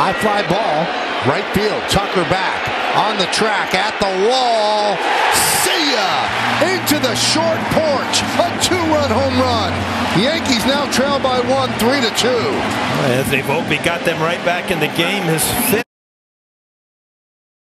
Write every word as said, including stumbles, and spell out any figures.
High fly ball, right field. Tucker back on the track at the wall. See ya! Into the short porch. A two-run home run. Yankees now trail by one, three to two. Anthony Volpe got them right back in the game. His fifth.